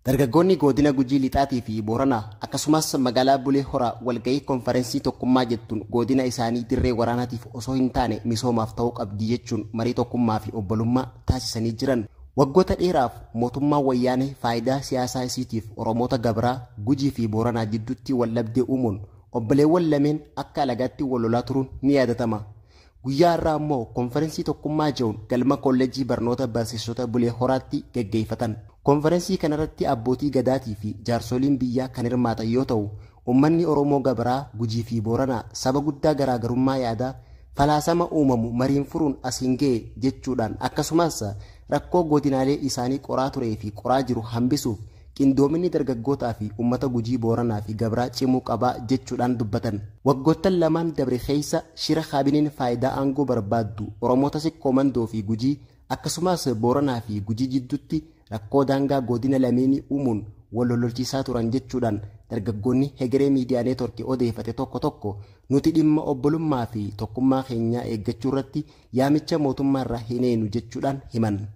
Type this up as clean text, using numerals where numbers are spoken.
Dargaggoonni godina Gujii Lixaatii fi Booranaa akkasumas magaalaa Bulee Horaa walgahii konferensii tokkummaa jettuun godina isaanii dirree waraanaatiif osoo hin taane misoomaaf ta'uu qabdi jechuun marii tokkummaa fi obbolummaa taasisanii jiran. Waggoota dheeraaf mootummaa wayyaanee faayidaa siyaasaa isiitiif Oromoota Gabraa Gujii fi Booranaa jidduutti waldhabdee uumuun obboleewwan lameen akka alagaatti wal lolaa turuun ni yaadatama. Guyyaa irraa immoo konferensii tokkummaa jechuun galma kolleejjii barnoota barsiisota Bulee Horaatti gaggeeffatan. Konferensii kanarratti abbootii gadaatii fi jaarsoliin biyyaa kan hirmaatan yoo ta'u, uummanni Oromoo Gabraa Gujii fi Booranaa saba guddaa garaagarummaa yaadaa falaasama uumamu mariin furuun asiin ga'e jechuudhaan akkasumas rakkoo godinaalee isaanii qoraa turee fi qoraa jiru hambisuuf qindoominni dargaggootaa fi uummata Gujii Booranaa fi Gabraa cimuu qabaa jechuudhaan dubbatan. Waggoottan lamaan dabre keessa shira kaabiniin faayidaa aangoo barbaaddu Oromoota Sikkoomandoo fi Gujii akkasumas Booranaa fi Gujii jidduutti rakkoo daangaa godina lameenii uumuun wal lolchiisaa turan jechuudhaan dargaggoonni Hegeree Miidiyaa Neetwork odeeffate tokko nuti dhimma obbolummaa fi tokkummaa keenyaa eeggachuu irratti yaamicha mootummaa irraa hin eenu jechuudhaan himan.